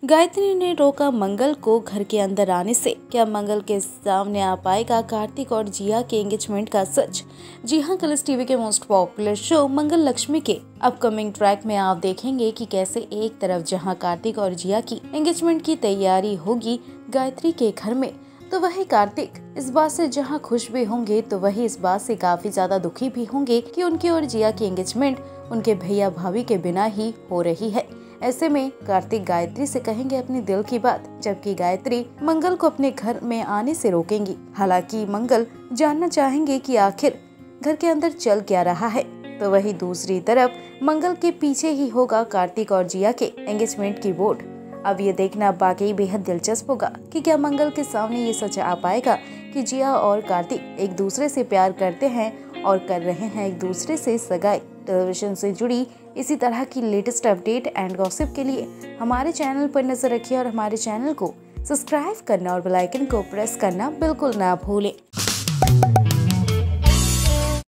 गायत्री ने रोका मंगल को घर के अंदर आने से। क्या मंगल के सामने आ पाएगा कार्तिक और जिया के एंगेजमेंट का सच? जी हाँ, कलर्स टीवी के most popular show Mangal Lakshmi के अपकमिंग ट्रैक में आप देखेंगे कि कैसे एक तरफ जहां कार्तिक और जिया की एंगेजमेंट की तैयारी होगी गायत्री के घर में, तो वही कार्तिक इस बात से जहां खुश भी होंगे तो वही इस बात से काफी ज्यादा दुखी भी होंगे कि उनके और जिया की एंगेजमेंट उनके भैया भाभी के बिना ही हो रही है। ऐसे में कार्तिक गायत्री से कहेंगे अपनी दिल की बात, जबकि गायत्री मंगल को अपने घर में आने से रोकेंगी। हालांकि मंगल जानना चाहेंगे कि आखिर घर के अंदर चल क्या रहा है, तो वही दूसरी तरफ मंगल के पीछे ही होगा कार्तिक और जिया के एंगेजमेंट की बोर्ड। अब ये देखना बाकी बेहद दिलचस्प होगा कि क्या मंगल के सामने ये सच आ पाएगा कि जिया और कार्तिक एक दूसरे से प्यार करते हैं और कर रहे हैं एक दूसरे से सगाई। टेलीविजन से जुड़ी इसी तरह की लेटेस्ट अपडेट एंड गॉसिप के लिए हमारे चैनल पर नजर रखिए और हमारे चैनल को सब्सक्राइब करना और बेल आइकन को प्रेस करना बिल्कुल ना भूलें।